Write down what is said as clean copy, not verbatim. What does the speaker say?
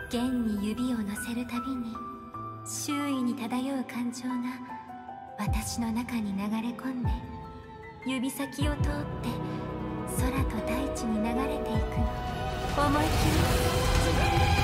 弦に指を乗せるたびに周囲に漂う感情が私の中に流れ込んで、指先を通って空と大地に流れていくの。思い切り